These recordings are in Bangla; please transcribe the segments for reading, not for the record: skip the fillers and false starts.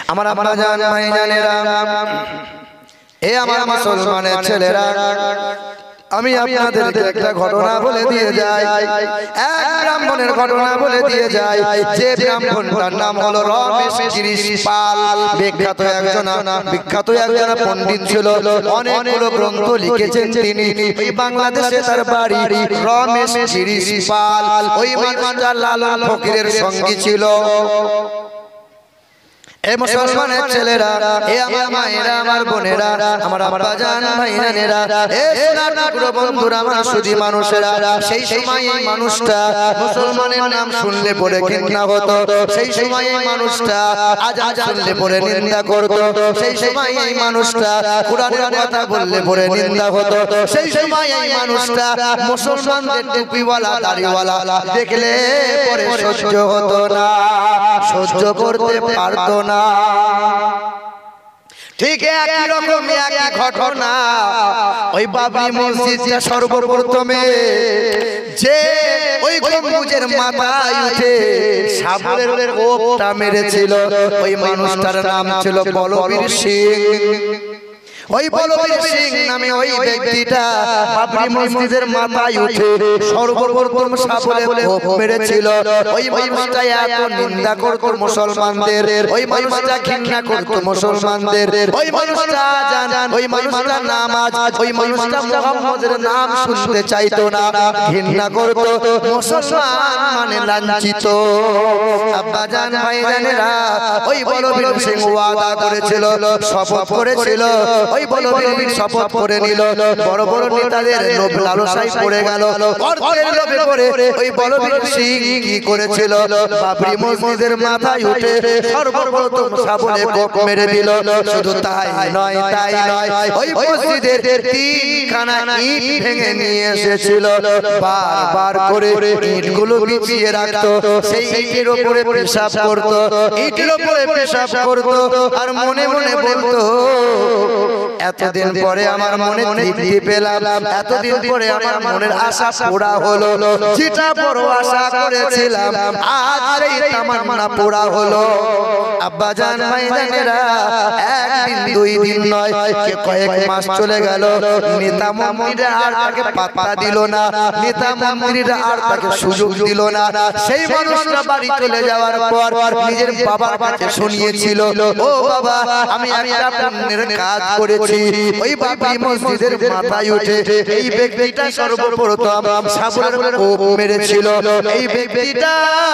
আমার আব্বা জান ভাই জানেরা, এ আমার মুসলমানের ছেলেরা, আমি আপনাদেরকে একটা ঘটনা বলে দিয়ে যাই। এক ব্রাহ্মণের ঘটনা বলে দিয়ে যাই, যে ব্রাহ্মণটার নাম হলো রমেশ গিরিশ পাল। বিখ্যাত একজন পণ্ডিত ছিল, অনেকগুলো গ্রন্থ লিখেছেন তিনি। ওই বাংলাদেশে তার বাড়ি। রমেশ গিরিশ পাল ওই মানুষটা লালন ফকিরের সঙ্গী ছিল। এ মুসলমানের ছেলেরা, এ আমার মায়েরা, আমার বোনেরা, আমার আব্বা জান ভাইজানেরা, এ সোনার টুকরো বন্ধুরা, আমার সুধী মানুষেরা, সেই সময় এই মানুষটা মুসলমানের নাম শুনলে পরে ঘৃণা হতো। সেই সময় এই মানুষটা আজান শুনলে পরে নিন্দা করতো। সেই সময় এই মানুষটা কুরআনের কথা বললে পরে নিন্দা হতো। সেই সময় এই মানুষটা মুসলমানদের টুপিওয়ালা দাড়িওয়ালা দেখলে পরে সহ্য হতো না, সহ্য করতে পারতো না। ঠিক একই রকম একই ঘটনা ওই বাবরি মসজিদটা সর্বপ্রথমে যে ওই গম্বুজের মাথায় উঠে সাবলের কোপটা মেরেছিল, ওই মানুষটার নাম ছিল বলবীর সিং। ওই বলবীর সিং নামে ওই ব্যক্তিটা বাবরি মসজিদের মাথায় উঠে সর্বপ্রথম সাবলে কোপ মেরেছিল। ওই মানুষটা এত নিন্দা করত মুসলমানদের, ওই মানুষটা ঘৃণা করত মুসলমানদের, ওই মানুষটা আযান, ওই মানুষটা নামাজ, ওই মানুষটা মুহাম্মদের নাম শুনতে চাইতো না, ঘৃণা করত। মুসলমান মানে লাঞ্ছিত। আব্বা জান ভাইজানেরা, ওই বলবীর সিং ওয়াদা করেছিল, শপথ করেছিল, ওই বলবীর শপথ করে নিল। বড় বড় নেতাদের লোভ লালসায় পড়ে গেল, অর্থের লোভে পড়ে ওই বলবীর সিং কি করেছিল, বাবরি মসজিদের মাথায় উঠে সর্বপ্রথম সাবলে কোপ মেরে দিল। শুধু তাই নয়, তাই নয়, ওই মসজিদের তিনখানা ইট ভেঙে নিয়ে এসেছিল, বারবার করে ইটগুলো বিছিয়ে রাখতো। সেই ইটের উপরে পেশাব করত, ইটের উপরে পেশাব করত, আর মনে মনে বলতো, এতদিন পরে আমার মনে তৃপ্তি পেলাম, এতদিন পরে আমার মনের আশা পুরা হলো, যেটা বড় আশা করেছিলাম আজ সেই তামান্না পুরা হলো। আব্বা জান ভাইজানেরা, একদিন দুই দিন নয়, কয়েক মাস চলে গেল। নেতা মন্ত্রীরা আর তাকে পাত্তা দিল না, নেতা মন্ত্রীরা আর তাকে সুযোগ দিল না। সেই মানুষটা বাড়ি চলে যাওয়ার পর নিজের বাবার কাছে শুনিয়েছিল, ও বাবা, আমি একটা পুণ্যের কাজ করেছি। ওই বাবরি মসজিদের মাথায় উঠে এই ব্যক্তিটা সর্বপ্রথম সাবলের কোপ মেরেছিল। এই ব্যক্তিটা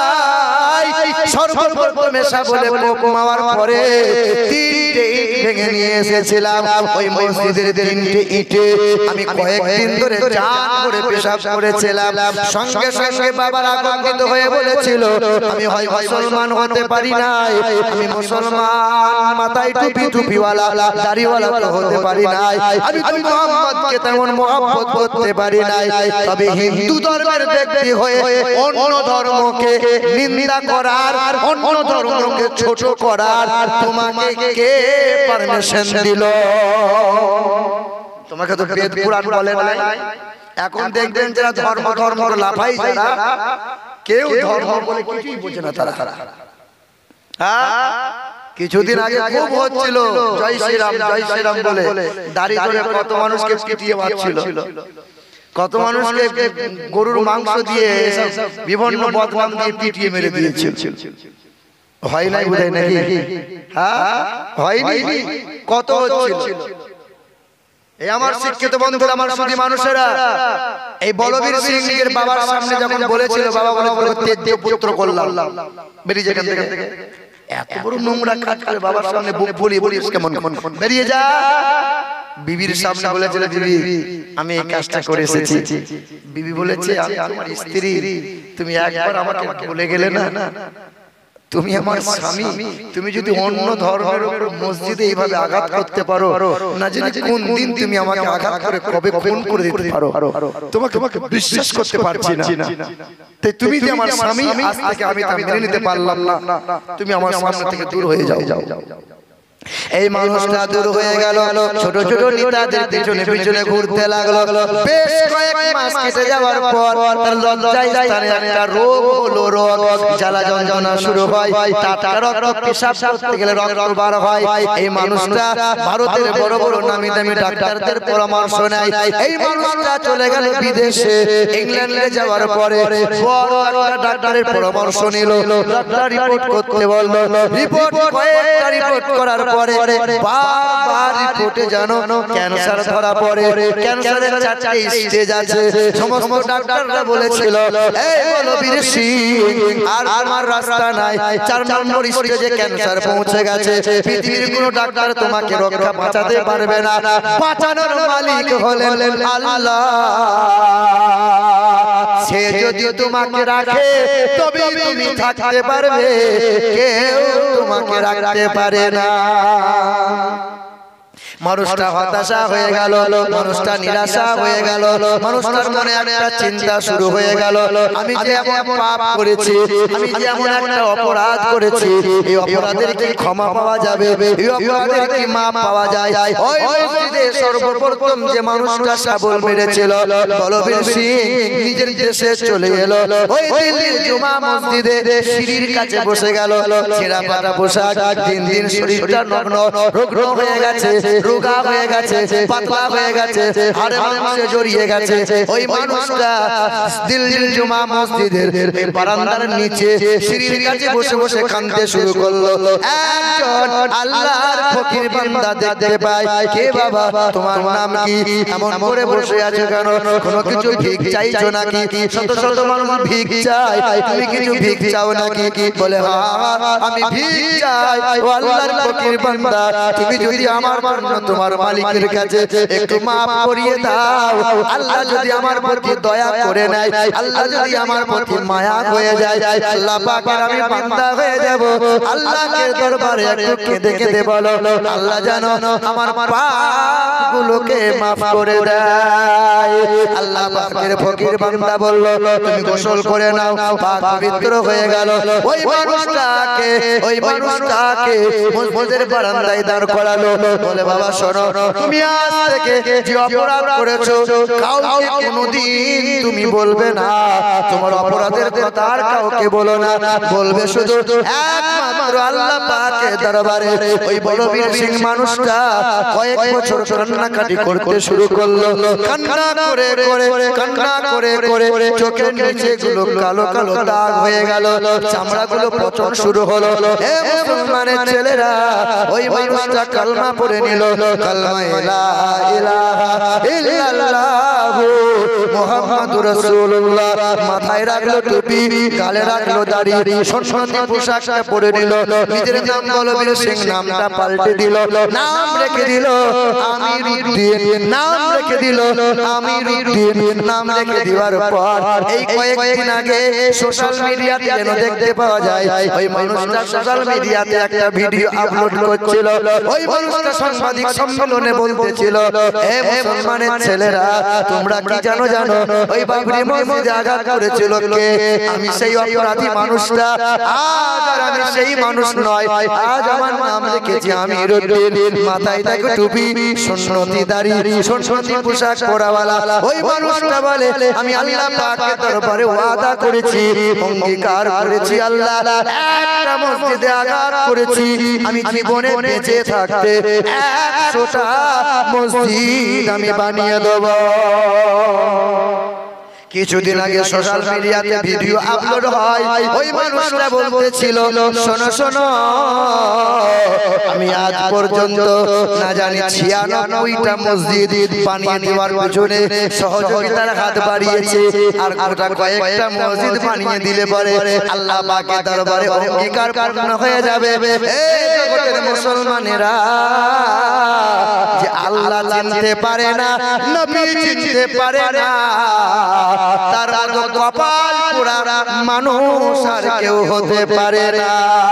সর্বপ্রথম সাবলে কোপ মারার পরে তিনটে ইট ভেঙে নিয়ে এসেছিলাম। ওই মসজিদের তিনটে ইটে আমি কয়েকদিন ধরে জান করে পেশাব করেছিলাম। সঙ্গে সঙ্গে বাবার আনন্দিত হয়ে বলেছিল, আমি হয় মুসলমান হতে পারি নাই, আমি মুসলমান মাথায় টুপি টুপিওয়ালা দাড়িওয়ালা তো হতে পারি নাই, আমি তো মুহাম্মদকে তেমন মহব্বত করতে পারি নাই, তবে হিন্দু ধর্মের ব্যক্তি হয়ে অন্য ধর্মকে নিন্দা করার, অন্য ধর্মকে ছোট করার তোমাকে কে পারমিশন দিল? তোমাকে তো বেদ পুরাণ বলে নাই। এখন দেখবেন যারা ধর্ম ধর্ম লাফাই, যারা কেউ ধর্ম বলে কিছুই বোঝে না তারা। কিছুদিন আগে খুব হচ্ছিল জয় শ্রীরাম জয় শ্রীরাম বলে, দাড়ি ধরে কত মানুষকে পিটিয়ে মারছিল, কত মানুষকে গরুর মাংস দিয়ে বিভিন্ন বদনাম দিয়ে পিটিয়ে মেরে দিয়েছিল। হয় নাই বোধহয় নাকি? হ্যাঁ, হয়নি, কত হচ্ছিল। এই আমার শিক্ষিত বন্ধুরা, আমার সুধী মানুষেরা, এই বলবীর সিং এর বাবার সামনে যখন বলেছিল, বাবা বলে তেজ্য পুত্র করলাম, বেরিয়ে যেখান থেকে, এত বড় নোংরা কাজ করে বাবার সামনে বুক ফুলিয়ে বলিস কেমন, বেরিয়ে যা। বিবির সামনে বলেছিল, বিবি আমি এই কাজটা করে এসেছি। বিবি বলেছে, আমি তোমার স্ত্রী, তুমি একবার আমাকে বলে গেলে না, তুমি আমার স্বামী, তুমি যদি অন্য ধর্মের উপর মসজিদে এইভাবে আঘাত করতে পারো, না জানি কোন দিন তুমি আমাকে আঘাত করে কবে খুন করে দিতে পারো, তোমাকে বিশ্বাস করতে পারছি না। তাই তুমি যে আমার স্বামী, আজ থেকে আমি তা মেনে নিতে পারলাম না, তুমি আমার সামনে থেকে দূর হয়ে যাও। এই মানুষটা দূর হয়ে গেল, ছোট ছোট নেতাদের পিছনে পিছনে ঘুরতে লাগলো। বেশ কয়েক মাস কেটে যাওয়ার পর তার লজ্জায় স্থানে একটা রোগ হলো, রোগ জ্বালা যন্ত্রণা শুরু হয়। টাটকা রক্ত পেশাব করতে গেলে রক্ত বার হয়। এই মানুষটা ভারতের বড় বড় নামি দামি ডাক্তারদের পরামর্শ নেয়। এই মানুষটা চলে গেল বিদেশে, ইংল্যান্ডে যাওয়ার পরে বড় একটা ডাক্তারের পরামর্শ নিল। ডাক্তার রিপোর্ট করতে বলল। রিপোর্ট কয়েকটা রিপোর্ট করার পরে বারবার রিপোর্টে জানো ক্যান্সার ধরা পড়ে। ক্যান্সারের 4টা স্টেজ আছে। সমস্ত ডাক্তাররা বলেছিল এই বলবীর সিং আর আমার রাস্তা নাই, 4 নম্বর স্টেজে ক্যান্সার পৌঁছে গেছে। পৃথিবীর কোনো ডাক্তার তোমাকে রক্ষা বাঁচাতে পারবে না। বাঁচানোর মালিক হলেন আল্লাহ। সে যদি তোমাকে রাখে তবে তুমি থাকতে পারবে, কেউ তোমাকে রাখতে পারে না। মানুষটা হতাশা হয়ে গেল, মানুষটা নিরাশা হয়ে গেল, মানুষটার মনে একটা চিন্তা শুরু হয়ে গেল, আমি যে এমন পাপ করেছি, আমি যে এমন একটা অপরাধ করেছি, এই অপরাধের কি ক্ষমা পাওয়া যাবে? এই অপরাধের কি মাপ পাওয়া যায়? ওই মসজিদে সর্বপ্রথম যে মানুষটা শাবল মেরেছিল বলবীর সিং নিজের দেশে চলে এলো। ওই দিল্লির জুমা মসজিদে সিঁড়ির কাছে বসে গেল। ছেঁড়া পাটা পোশাক, দিন দিন শরীরটা নগ্ন রুগ্ন হয়ে গেছে, রোগা হয়ে গেছে, পাতলা হয়ে গেছে, হাড়ে মাংসে জড়িয়ে গেছে। ওই মানুষটা দিল্লির জুমা মসজিদের বারান্দার নিচে সিঁড়ির কাছে বসে বসে কাঁদতে শুরু করলো। একজন আল্লাহর ফকির বান্দা দেখতে পায়, কে বাবা তোমার নাম কি? এমন করে বসে আছো কেন? কোনো কিছু ভিক চাইছো নাকি? শত শত মানুষ ভিক চায়, তুমি কিছু ভিক চাও নাকি? বলে হ্যাঁ আমি ভিক চাই। ও আল্লাহর ফকির বান্দা, তুমি যদি আমার তোমার মালিকের কাছে একটু মাফ করিয়ে দাও, আল্লাহ যদি আমার প্রতি দয়া করে নেয়, আল্লাহ যদি আমার প্রতি মায়া হয়ে যায়, আল্লাহ পাকের আমি বান্দা হয়ে যাব। আল্লাহর দরবারে একটু কেঁদে কেঁদে বলো আল্লাহ জানো আমার পাপগুলোকে মাফ করে দেয়। আল্লাহ পাকের ফকির বান্দা বলল তুমি গোসল করে নাও, পাক পবিত্র হয়ে গেল। ওই মানুষটাকে মসজিদের বারান্দায় দাঁড় করালো। বলে বাবা শোনো, তুমি আজ থেকে যে অপরাধ করেছো কাউকে কোনোদিন তুমি বলবে না, তোমার অপরাধের কথা আর কাউকে বলো না, বলবে শুধু একমাত্র আল্লাহ পাকের দরবারে। ওই বলবীর সিং মানুষটা কয়েক বছর কান্নাকাটি করতে শুরু করলো। কান্না করে করে চোখের নিচে গুলো কালো কালো দাগ হয়ে গেল, চামড়াগুলো পচন শুরু হলো। হে মুসলমানের ছেলেরা, ওই মানুষটা কালমা পড়ে নিল। কালমা লা ইলাহা ইল্লাল্লাহ মুহাম্মাদুর রাসূলুল্লাহ। মাথায় রাখলো টুপি, গালে রাখলো দাড়ি, সন্ন্যাসী পোশাকটা পরে নিল। নিজের নাম বলবীর সিং নামটা পাল্টে দিল, নাম রেখে দিল আমিরউদ্দিন, নাম রেখে দিল আমিরউদ্দিন। নাম রেখে দেওয়ার পর এই কয়েকদিন আগে সোশ্যাল মিডিয়াতে যেন দেখতে পাওয়া যায় ওই মানুষটা সোশ্যাল মিডিয়াতে একটা ভিডিও আপলোড করছিল। ওই মানুষটা সাংবাদিক সম্মেলনে বলতেছিল, হে মুসলমানের ছেলেরা তোমরা কি জানো ওই বাবরি মসজিদে আঘাত করেছিল কে? আমি সেই অপরাধী মানুষটা। আজ আর আমি সেই মানুষ নয়, আজ আমার নাম রেখেছি আমিরউদ্দিন। মাথায় থাকে টুপি, সুন্নতি দাড়ি, সুন্নতি পোশাক পরাওয়ালা। ওই মানুষটা বলে আমি আল্লাহ পাকের দরবারে ওয়াদা করেছি, অঙ্গীকার করেছি, আল্লাহ একটা মসজিদে আঘাত করেছি, আমি জীবনে বেঁচে থাকতে 100টা মসজিদ আমি বানিয়ে দেব। কিছুদিন আগে সোশ্যাল মিডিয়াতে ভিডিও আপলোড হয়, ওই মানুষটা বলতেছিল শোনো শোনো, আমি আজ পর্যন্ত না জানি 96টা মসজিদ বানিয়ে দেওয়ার পিছনে সহযোগিতার হাত বাড়িয়েছে, আর গোটা কয়েকটা মসজিদ বানিয়ে দিলে পরে আল্লাহ পাকের দরবারে অঙ্গীকার পূর্ণ হয়ে যাবে। এই জগতের মুসলমানেরা যে আল্লাহ জানতে পারে না, নবী চিনতে পারে না, তার কপাল পোড়া মানুষ আর কেউ হতে পারে না।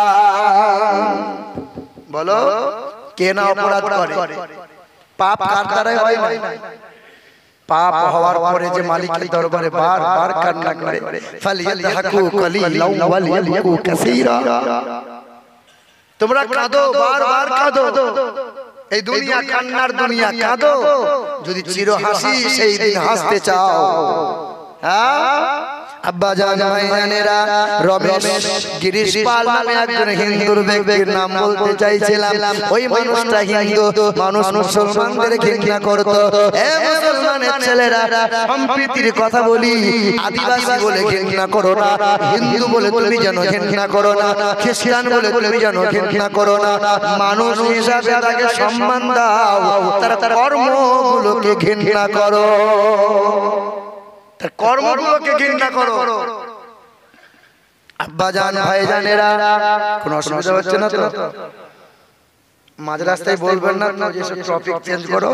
বলো কে না অপরাধ করে? পাপ কার দ্বারাই হয় না? পাপ হওয়ার পরে যে মালিকের দরবারে বারবার কান্না করে ফালিয়াদহাকু কালিলাও ওয়ালিয়াবকু কাসীরা। তোমরা কাঁদো, বারবার কাঁদো, এই দুনিয়া কান্নার দুনিয়া, কাঁদো যদি চির হাসি সেই দিন হাসতে চাও। হ্যাঁ আব্বা জান ভাইজানেরা, রমেশ গিরিশ পাল নামে একজন হিন্দুর ব্যক্তির নাম বলতে চাইছিলাম। ওই মানুষটা হিন্দু মানুষ, মুসলমানদের ঘৃণা করত। এ মুসলমানের ছেলেরা, সম্প্রীতির কথা বলি, আদিবাসী বলে ঘৃণা করো না, হিন্দু বলে তুমি যেন ঘৃণা করো না, খ্রিস্টান বলে তুমি যেন ঘৃণা করো না, মানুষ হিসাবে তাকে সম্মান দাও, তার কর্মগুলোকে ঘৃণা করো, কর্মগুলোকে ঘৃণা করো। আব্বা জান ভাইজানেরা, কোনো অসুবিধা হচ্ছে না তো? মাঝ রাস্তায় বলবেন না যে সব টপিক চেঞ্জ করো।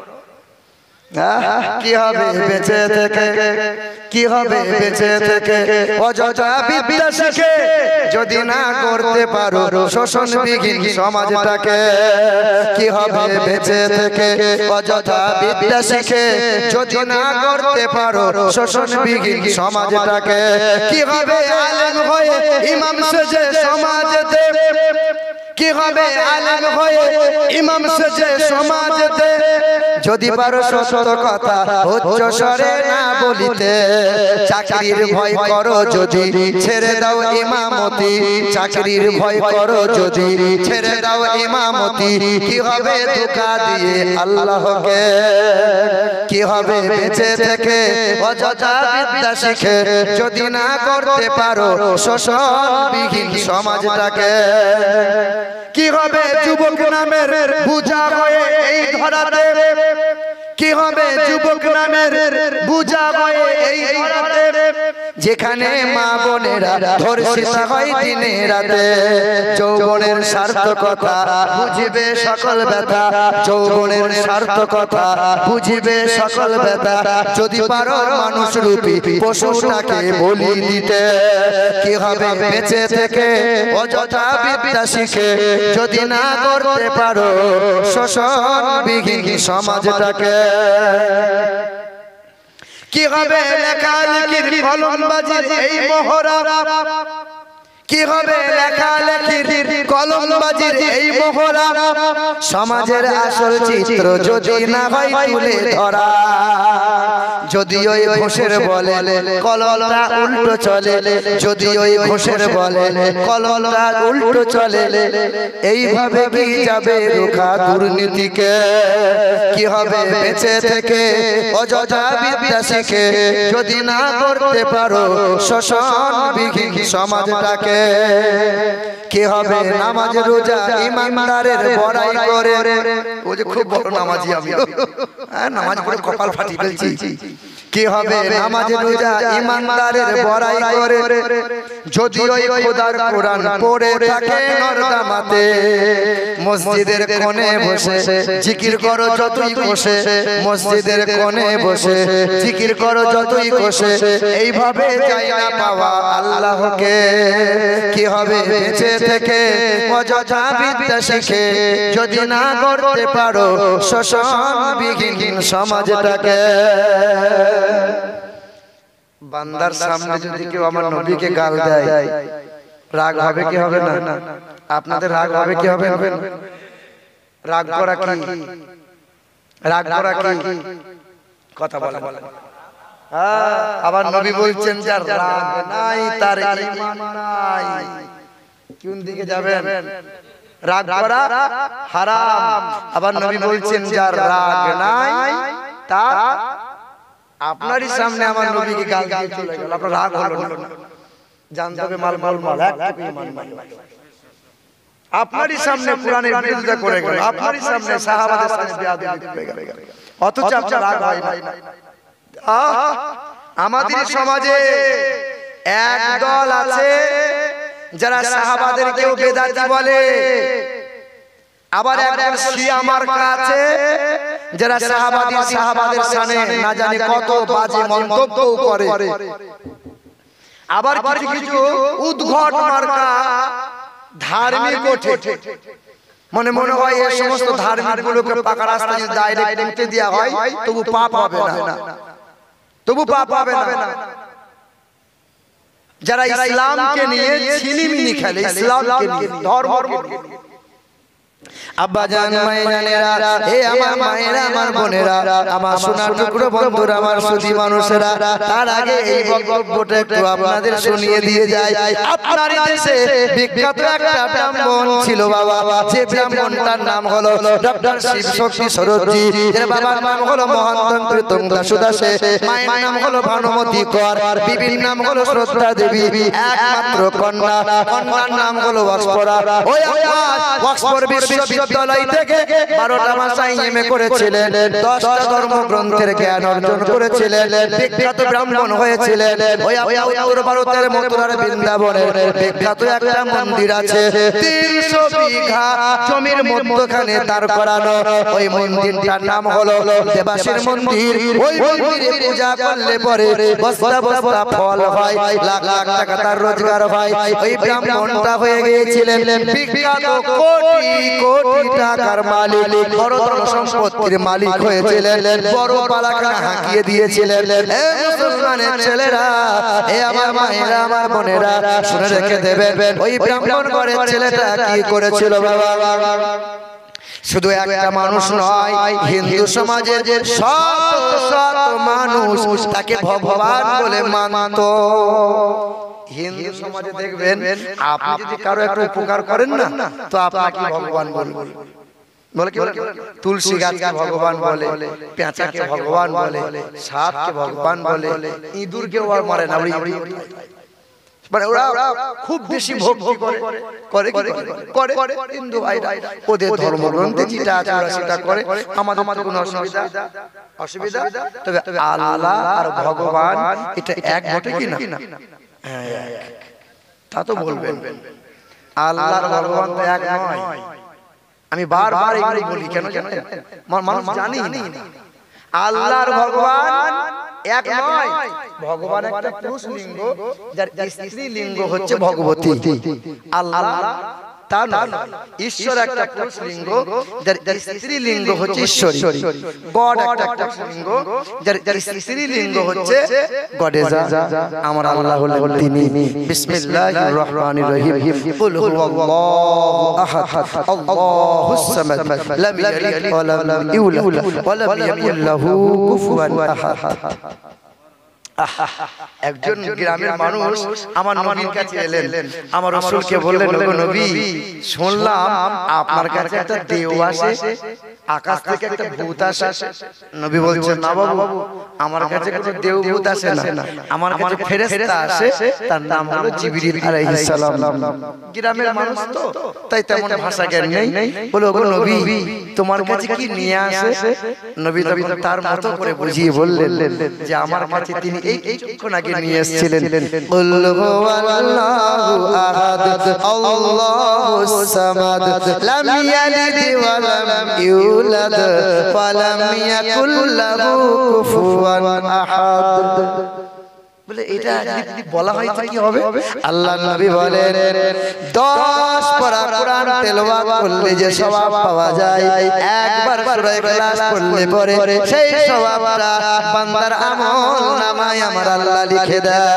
কি হবে বেঁচে থেকে, কি হবে বেঁচে থেকে অযথা বিদ্যা শিখে যদি না করতে পারো শোষণবিহীন সমাজটাকে? কি হবে বেঁচে থেকে অযথা বিদ্যা শিখে যদি না করতে পারো শোষণবিহীন সমাজটাকে? কি হবে আলেম হয়ে ইমাম সেজে সমাজেতে, কি হবে আলেম হয়ে ইমাম সেজে সমাজেতে যদি পারো সত্য কথা উচ্চ স্বরে না বলিতে? চাকরির ভয় করো যদি ছেড়ে দাও ইমামতি, চাকরির ভয় করো যদি ছেড়ে দাও ইমামতি। কি হবে ধোঁকা দিয়ে আল্লাহকে? কি হবে বেঁচে থেকে অযথা বিদ্যা শিখে যদি না করতে পারো শোষণবিহীন সমাজটাকে? কি হবে যুবক নামের বুঝা হয়ে এই ধরাতে, কি হবে যুবক নামের বুঝা হয়ে এই ধরাতে যেখানে মা বোনেরা ধর্ষিত হয় দিনে রাতে? যৌবনের সার্থকতা বুঝিবে সকল ব্যথা, যৌবনের সার্থকতা বুঝিবে সকল ব্যথা যদি পারো মানুষ রূপী পশুটাকে বলি দিতে। কি হবে বেঁচে থেকে অযথা বিদ্যা শিখে যদি না করতে পারো শোষণবিহীন সমাজটাকে? কি হবে লেখালেখির কলমবাজির এই মহড়া, কি হবে লেখালেখির কলমবাজির এই মহড়া? সমাজের আসল চিত্র যদি না হয় তুলে ধরা, যদি ওই ঘোষের বলে কলমটা উল্টো চলে, যদি ওই ঘোষের বলে কলমটা উল্টো চলে, এইভাবে কি যাবে রোখা দুর্নীতিকে? কি হবে বেঁচে থেকে অযথা বিদ্যা শিখে যদি না করতে পারো শোষণবিহীন সমাজটাকে? কি হবে নামাজ রোজা ইমানদারের বড়াই করে? ও যে খুব বড় নামাজি আমি, নামাজ পড়ে কপাল ফাটি ফেলছি। কি হবে নামাজ রোজা ইমানদারের বড়াই করে যদি ওই খোদার কোরআন পড়ে থাকে নরদামাতে? মসজিদের কোণে বসে জিকির করো যতই কোষে, মসজিদের কোণে বসে জিকির করো যতই কোষে, এইভাবে চাই না পাওয়া আল্লাহকে? কি হবে বেঁচে থেকে অযথা বিদ্যা শিখে যদি না করতে পারো শোষণবিহীন সমাজটাকে? বান্দার সামনে যদি কেউ আমার নবীকে গাল দেয়, রাগ হবে কি হবে না? আপনাদের রাগ হবে কি হবে না? রাগ করা কি? রাগ করা কি? কথা বলা বলা। আবার নবী বলছেন যার রাগ নাই তার ঈমান নাই। কোন দিকে যাবেন? রাগ করা হারাম। আবার নবী বলছেন যার রাগ নাই তার, আপনারই সামনে আমার নবীকে গাল দিয়ে চলে গেল, আপনার রাগ হলো না, জানতে হবে মাল মাল মাল একটুকু ঈমান নাই। আপনারই সামনে কোরআনের বিরোধিতা করে গেল, আপনারই সামনে সাহাবাদের সামনে বেয়াদবি করে গেল, অথচ আপনার রাগ হয় না। আমাদের সমাজে এক দল আছে যারা সাহাবাদেরকেও বেদাতি বলে, আবার একদল শিয়া মার্কা আছে যারা সাহাবাদের সামনে না জানি কত বাজে মন্তব্য করে। আবার কিছু কিছু উদ্ভট মার্কা ধার্মিক ওঠে, মনে মনে হয় এই সমস্ত ধার্মিক গুলোকে পাকা রাস্তায় ডাইরেক্ট উঠে দেওয়া হয় তবু পাপ হবে না, তবু পাপ হবে না। যারা ইসলামকে নিয়ে ছিনিমিনি খেলে, ইসলামকে নিয়ে, ধর্মকে নিয়ে। আব্বা জান মায়েরা, হে আমার মায়েরা, আমার বোনেরা, আমার সোনার টুকরো বন্ধুরা, আমার সুধী মানুষেরা, তার আগে এই বক্তব্যটা একটু আপনাদের শুনিয়ে দিয়ে যায়। আপনার দেশে বিখ্যাত একটা ব্রাহ্মণ ছিল বাবা, যে ব্রাহ্মণটার নাম হলো ডক্টর শিবশক্তি সরোজি, এর বাবার নাম হলো মহান্তন্ত্র দাসে, মায়ের নাম হলো ভানুমতি কর, বিবির নাম হলো শ্রদ্ধা দেবী, একমাত্র কন্যা, কন্যার নাম হলো অক্সফোর্ড। ওই অক্সফোর্ড বিশ্ববিদ্যালয় থেকে 12টা মাস এমএ করেছিলেন, 10টা ধর্মগ্রন্থের জ্ঞান অর্জন করেছিলেন, বিখ্যাত ব্রাহ্মণ হয়েছিলেন। ওই উত্তর ভারতের মথুরার বৃন্দাবনের বিখ্যাত একটা মন্দির আছে, 300 বিঘা জমির মধ্যখানে দাঁড় করানো। ওই মন্দিরটার নাম হলো দেবাশীর মন্দির। ওই মন্দিরে পূজা করলে পরে বস্তা বস্তা ফল হয়, লাখ লাখ টাকা তার রোজগার হয়। ওই ব্রাহ্মণটা হয়ে গিয়েছিলেন বিখ্যাত কোটি কোটি টাকার মালিক, বড় ধন সম্পত্তির মালিক হয়েছিলেন, বড় পালাখানা হাঁকিয়ে দিয়েছিলেন। হে মুসলমানের ছেলেরা, হে আমার মায়েরা, আমার বোনেরা, শুনে রেখে দেবেন, ওই ব্রাহ্মণ ঘরের ছেলেটা কি করেছিল বাবা? শুধু একটা মানুষ নয়, হিন্দু সমাজের শত শত মানুষ তাকে ভগবান বলে মানত। হিন্দু সমাজে দেখবেন, আপনি যদি কারো একটা উপকার করেন না, তো আপনাকে ভগবান বলবেন। বলে কি? তুলসী গাছকে ভগবান বলে, পেঁচাকে ভগবান বলে, সাপকে ভগবান বলে, ইঁদুরকে ওরা মারে না, মানে ওরা খুব বেশি ভক্তি করে করে হিন্দু ভাইরা, ওদের ধর্মগ্রন্থে যেটা আছে ওরা সেটা করে। আমাদের কোনো অসুবিধা, তবে আল্লাহ আর ভগবান এটা এক বটে কি না? তা তো বলবেন, আল্লাহ আর ভগবান তো এক নয়। আমি বারবার এগুলো বলি, কেন জানেন? মানুষ জানি না আল্লাহ আর ভগবান এক নয়। ভগবান একটা পুরুষ লিঙ্গ, যার স্ত্রী লিঙ্গ হচ্ছে ভগবতী। আল্লাহ তা নয়, ঈশ্বর একটা পুরুষ লিঙ্গ, যার স্ত্রী লিঙ্গ হচ্ছে ঈশ্বরী। গড একটা পুরুষ লিঙ্গ, যার স্ত্রী লিঙ্গ হচ্ছে গডেজা। আমার আল্লাহ হলেন তিনি। বিসমিল্লাহির রহমানির রহিম। কুল হুয়াল্লাহু আহাদ, আল্লাহুস সামাদ, লাম ইয়ালিদ ওয়া লাম ইউলাদ ওয়া লাম ইয়াকুল লাহু কুফুয়ান আহাদ। একজন গ্রামের মানুষ আমার নবীর কাছে এলেন, আমার রাসূলকে বললেন, ওগো নবী, শুনলাম আপনার কাছে একটা দেও আসে, আকাশ থেকে একটা ভূত আসে। নবী বলছেন, না বাবু, আমার কাছে কোনো দেও ভূত আসে না, আমার কাছে ফেরেশতা আসে, তার নাম হলো জিবরিল আলাইহিস সালাম। গ্রামের মানুষ তো, তাই তেমন ভাষা জ্ঞান নেই। বলে, ওগো নবী, তোমার কাছে কি নিয়ে আসে? নবী তখন তার মতো করে বুঝিয়ে বললেন যে আমার কাছে তিনি এইক্ষণ আগে নিয়ে এসেছিলেন, কুল হুয়াল্লাহু আহাদ, আল্লাহুস সামাদ, লাম ইয়ালিদ ওয়া লাম ইউলাদ ওয়া লাম ইয়াকুল লাহু কুফুয়ান আহাদ। বলে এটা যদি বলা হয় তো কি হবে? আল্লাহর নবী বলেন, 10 পারা কোরআন তেলাওয়াত করলে যে সওয়াব পাওয়া যায়, একবার সূরা ইখলাস পড়লে পরে সেই সওয়াবটা বান্দার আমল নামায় আমার আল্লাহ লিখে দেয়।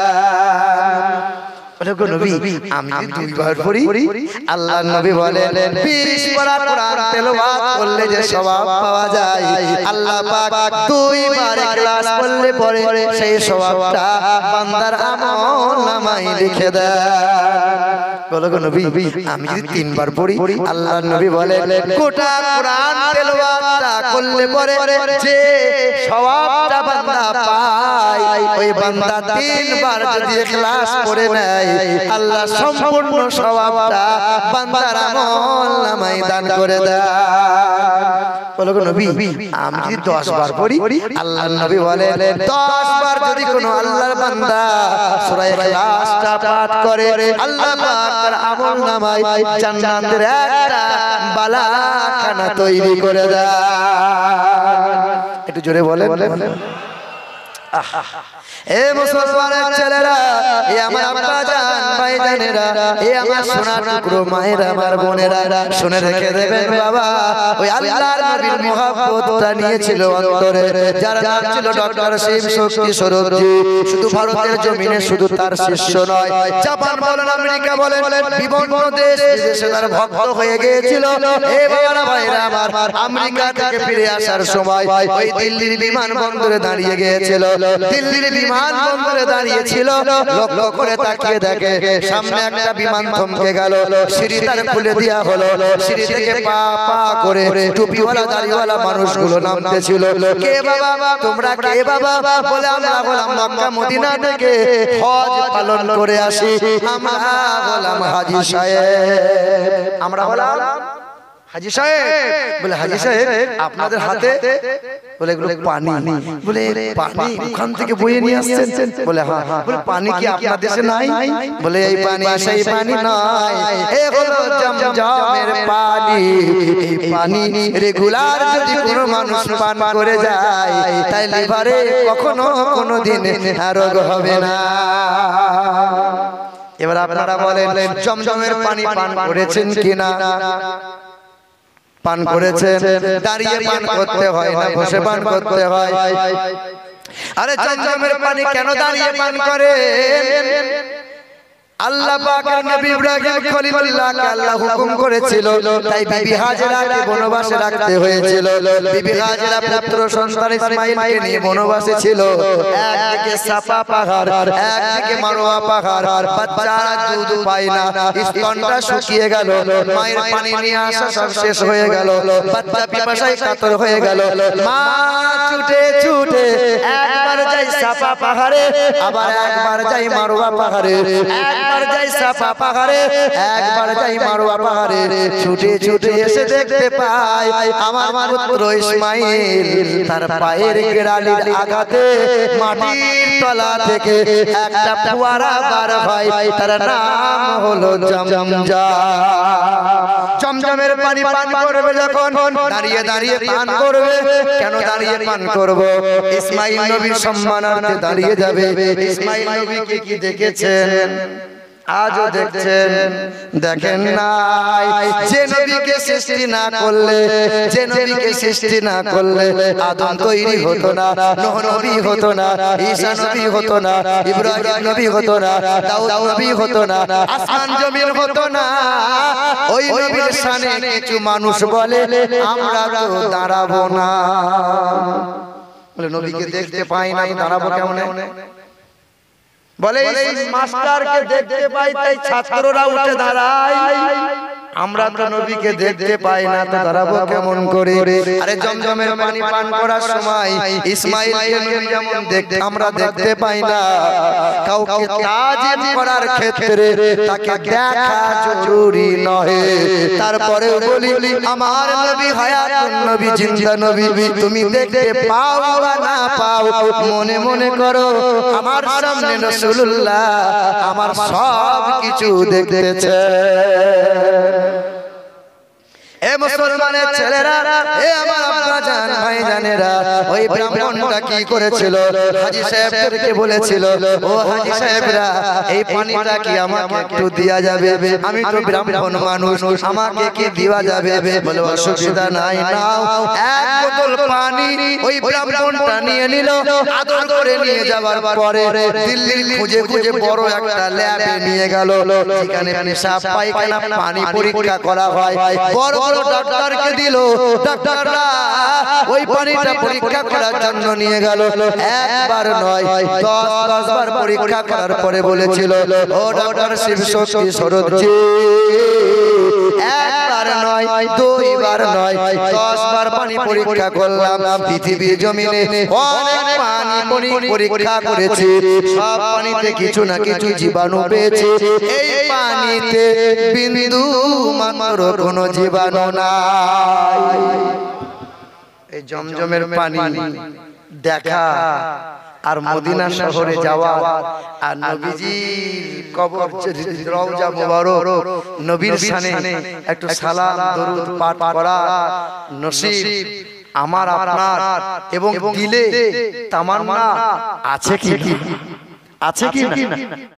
নবী, আমি 2 বার পড়ি। আল্লাহর নবী বলেন, 20 পারা কোরআন তেলাওয়াত করলে যে সওয়াব পাওয়া যায়, আল্লাহ পাক 2 বার ইখলাস পড়লে পরে সেই সওয়াবটা বান্দার আমল নামায় লিখে দেয়। বলো গো নবী, আমি যদি 3 বার পড়ি, আল্লাহর নবী বলেন, গোটা কোরআন তেলাওয়াতটা করলে পরে যে সওয়াবটা বান্দা পায়, ওই বান্দা 3 বার যদি ইখলাস করে নেয়, আল্লাহ সম্পূর্ণ সওয়াবটা বান্দার আমল নামায় দান করে দেয়। বলো গো নবী, আমি যদি 10 বার পড়ি, আল্লাহর নবী বলেন, 10 বার যদি কোনো আল্লাহর বান্দা সূরা ইখলাসটা পাঠ করে, আল্লাহ পাক তার আমল নামায় জান্নাতের একটা বালাখানা তৈরি করে দেয়। একটু জোরে বলেন। এ মুসলমানের ছেলেরা, এ আমার আব্বা জান ভাই জানেরা, এ আমার সোনার টুকরো মায়েরা, আমার বোনেরা, শুনে রেখে দেবেন বাবা। ওই আল্লাহর নবীর মহব্বতটা নিয়েছিল অন্তরে, যার নাম ছিল ডক্টর শিব শক্তি স্বরূপজি। শুধু ভারতের জমিনে শুধু তার শিষ্য নয়, জাপান বলেন, আমেরিকা বলেন, বিভিন্ন দেশ বিদেশে তার ভক্ত হয়ে গিয়েছিল। এ বাবারা ভাইরা আমার, আমেরিকা থেকে ফিরে আসার সময় ওই দিল্লির বিমানবন্দরে দাঁড়িয়ে গিয়েছিল। দিল্লির বিমানবন্দরে দাঁড়িয়েছিল, লক্ষ্য করে তাকিয়ে দেখে সামনে একটা বিমান থমকে গেল। সিঁড়ি তার খুলে দেওয়া হলো। সিঁড়ি থেকে পা পা করে টুপিওয়ালা দাড়িওয়ালা মানুষগুলো নামতেছিল। কে বাবা? তোমরা কে বাবা? বলে আমরা হলাম মক্কা মদিনা থেকে হজ পালন করে আসি। আমরা হলাম হাজী সাহেব। আমরা হলাম হাজী সাহেব। বলে হাজী সাহেব আপনাদের হাতে, বলে এগুলো পানি। বলে পানি ওখান থেকে বয়ে নিয়ে আসছেন? বলে হ্যাঁ। বলে পানি কি আপনার দেশে নাই? বলে এই পানি সেই পানি নয়, এ হলো জমজমের পানি। এই পানি রেগুলার যদি কোনো মানুষ পান করে যায়, তাই লিভারে কখনো কোনোদিন রোগ হবে না। এবার আপনারা বলেন, জমজমের পানি পান করেছেন কিনা? পান করেছেন? দাঁড়িয়ে পান করতে হয় না বসে পান করতে হয়? আরে জমজমের পানি কেন দাঁড়িয়ে পান করে? আল্লাহ পাকের নবী ইব্রাহিম খলিলুল্লাহকে আল্লাহ হুকুম করেছিল, তাই বিবি হাজেরাকে বনবাসে রাখতে হয়েছিল। বিবি হাজেরা পুত্র সন্তান ইসমাঈলকে নিয়ে বনবাসে ছিল। একদিকে সাফা পাহাড়, একদিকে মারওয়া পাহাড়। বাচ্চারা দুধ পায় না, স্তনটা শুকিয়ে গেল, মায়ের পানি নিয়ে আসা সব শেষ হয়ে গেল। বাচ্চা পিপাসায় কাতর হয়ে গেল। মা ছুটে ছুটে একবার যায় সাফা পাহাড়ে, আবার একবার যায় মারওয়া পাহাড়ে। একবার যাই সাফা পাহাড়ে, একবার যাই মারওয়া পাহাড়ে। ছুটে ছুটে এসে দেখতে পাই আমার পুত্র ইসমাঈল তার পায়ের কেড়ালির আঘাতে মাটির তলা থেকে একটা ফোয়ারা বার হয়। তার নাম হলো জমজম। জমজমের পানি পান করবে যখন, দাঁড়িয়ে দাঁড়িয়ে পান করবে। কেন দাঁড়িয়ে পান করব? ইসমাঈল নবীর সম্মানার্থে দাঁড়িয়ে যাবে। ইসমাঈল নবীকে কি দেখেছেন? আজও দেখছেন? দেখেন নাই? যে নবীকে সৃষ্টি না করলে, যে নবীকে সৃষ্টি না করলে আদম তৈরি হতো না, নূহ নবী হতো না, ঈসা নবী হতো না, ইব্রাহিম নবী হতো না, দাউদ নবী হতো না, আসমান জমিন হতো না। ওই নবীর শানে কিছু মানুষ বলে আমরা তো দাঁড়াবো না। বলে নবীকে দেখতে পাই না, দাঁড়াবো কেমনে? বলে মাস্টারকে দেখতে পাই তাই ছাত্ররা উঠে দাঁড়ায়। আমরা তো নবীকে দেখতে পাই না, তো দাঁড়াবো কেমন করে? আরে জমজমের পানি পান করার সময় ইসমাঈলকে নবী যেমন দেখতে আমরা দেখতে পাই না, কাউকে তাজিম করার ক্ষেত্রে তাকে দেখা জরুরি নয়। তারপরেও বলি আমার নবী হায়াতুন নবী, জিন্দা নবী। তুমি দেখতে পাও বা না পাও, মনে মনে করো আমার সামনে রাসূলুল্লাহ আমার সব কিছু দেখতেছে। এ মুসলমানের ছেলেরা, এ আমার আব্বা জান ভাই জানেরা, ওই ব্রাহ্মণটা কি করেছিল? হাজী সাহেবদেরকে বলেছিল, ও হাজী সাহেবরা এই পানিটা কি আমাকে একটু দেয়া যাবে? আমি তো ব্রাহ্মণ মানুষ, আমাকে কি দেওয়া যাবে? বলে অসুবিধা নাই, নাও। এক বোতল পানি ওই ব্রাহ্মণটা নিয়ে নিল। আদর করে নিয়ে যাওয়ার পরে দিল্লির খুঁজে খুঁজে বড় একটা ল্যাবে নিয়ে গেল, যেখানে পেশাব পায়খানা পানি পরীক্ষা করা হয়। বড় ডাক্তারকে দিল। ডাক্তাররা ওই পানিটা পরীক্ষা করার জন্য নিয়ে গেল। একবার নয় 10 বার পরীক্ষা করার পরে বলেছিল, ও ডক্টর শিব শক্তি স্বরূপজি, একবার নয় 2 বার নয় 10 বার পানি পরীক্ষা করলাম। পৃথিবীর জমিনে অনেক পানি পরীক্ষা করেছি, সব পানিতে কিছু না কিছু জীবাণু পেয়েছি। এই পানিতে বিন্দু মাত্র কোনো জীবাণু নাই। এই জমজমের পানি দেখা আর মদিনা শহরে যাওয়া আর নবীজির কবর রওজা মুবারক, নবীর শানে একটু সালাম দরুদ পাঠ করা নসিব আমার আপনার এবং দিলে তামান্না আছে কি? আছে কি না?